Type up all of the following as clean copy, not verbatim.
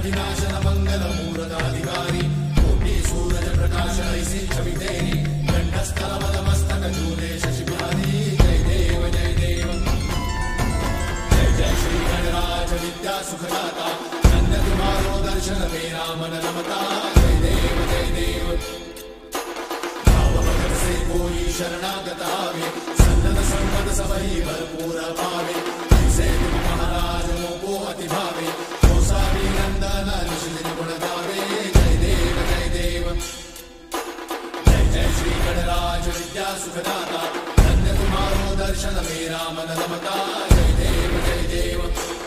विनाशन मंगल मूर्ताधिकारी कोटि सूरज प्रकाश ऐसी छवि तेरी कंठस्थल मदमस्तक झूले शशि बिहारी जय देव जय देव जय जय श्री गणराज विद्या सुखदाता धन्य तुम्हारो दर्शन मेरा मन रमता जय देव जय देव भाव भगत से कोई शरणागत आवे सन्नत संपद सबही भरपूर पावे ऐसे तुम महाराज को अति भावे नंदन निशिदिन गुण गावे जय देव जय देव जय जय श्री गणराज विद्या सुखदाता धन्य तुम्हारो दर्शन मेरा मन रमता जय देव जय देव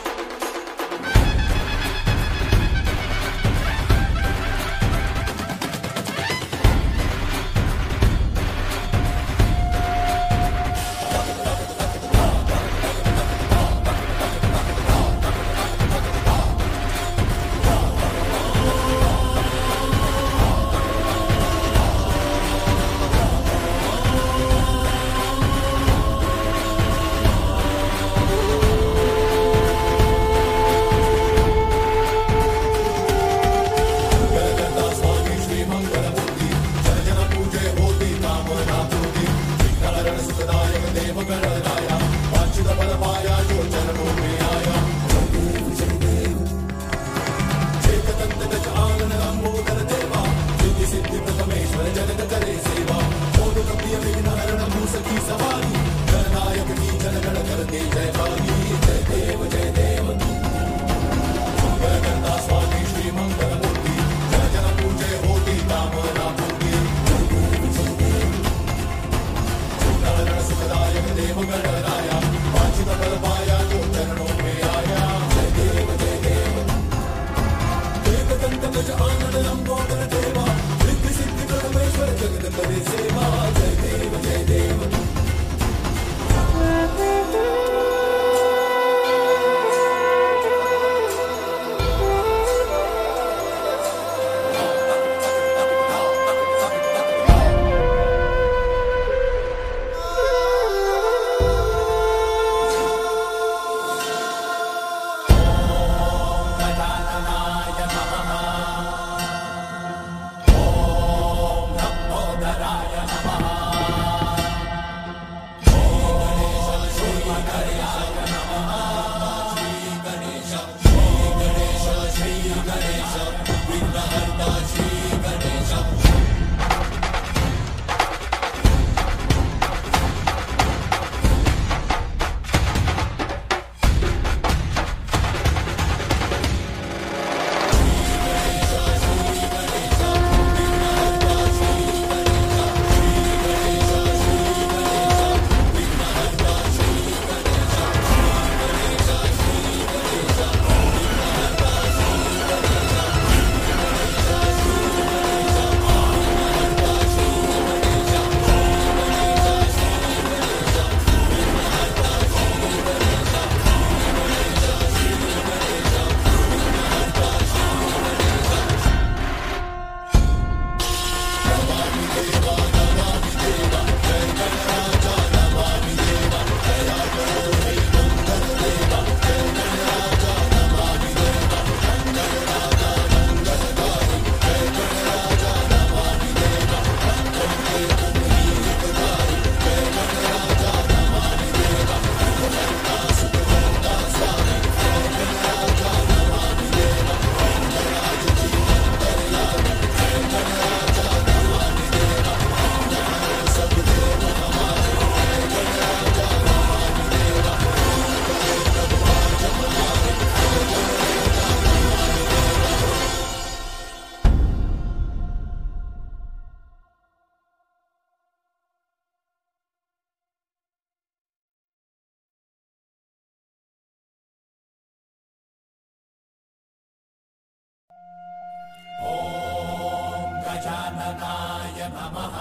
गजाननाय नमः।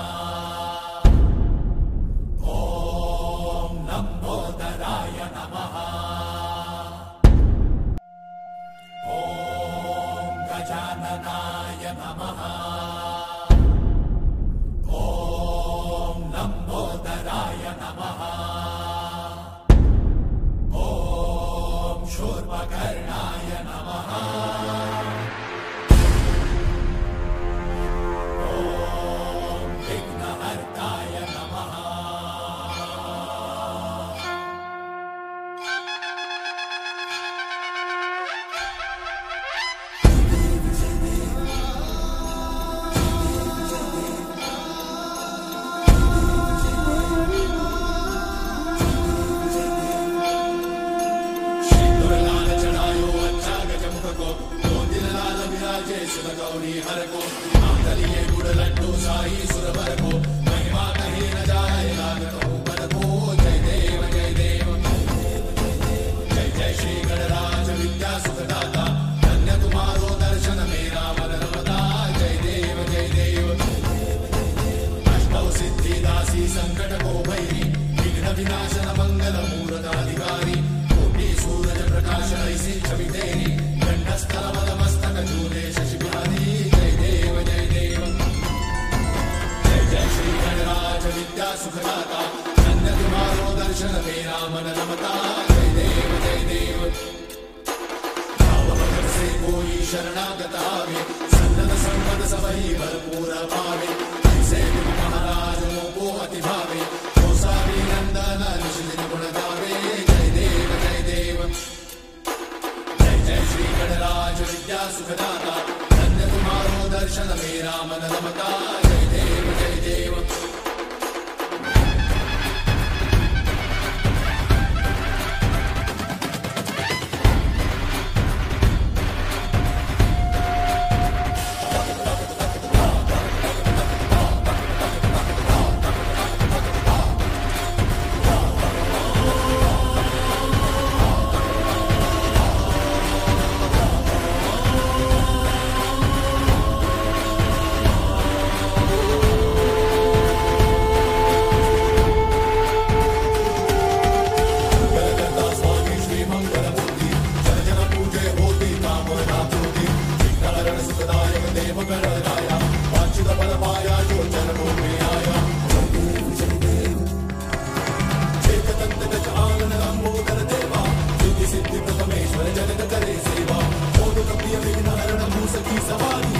ॐ लंबोदराय नमः। ॐ गजाननाय नमः। ॐ लंबोदराय नमः। ॐ शूर्पकर्णाय नमः। सुर गौरी हर को मांगलिये गुड़ लड्डू साई सुरवर को महिमा कही न जाए लागत ऊपर को जय देव जय देव जय जय श्री गणराज विद्या सुखदाता धन्य तुम्हारो दर्शन मेरा मन रमता जय देव जय देव अष्टौ सिद्धि दासी संकट को भैरी विघ्न विनाशन मंगल मूर्त अधिकारी कोटि सूरज प्रकाश ऐसी छवि तेरी गंडस्थल मदमस्तक झूले शशि बिहारी जय देव जय देव जय जय श्री गणराज विद्या सुखदाता धन्य तुम्हारो दर्शन मेरा मन रमता जय देव जय देव भाव भगत से कोई शरणागत आवे सन्नत संपद सबही भरपूर पावे ऐसे तुम महाराज को अति भावे गोसावी नंदन निशिदिन गुण गावे जय देव जय देव जय जय श्री गणराज विद्या सुखदाता धन्य तुम्हारो दर्शन मेरा मन रमता जय देव जय देव सवारी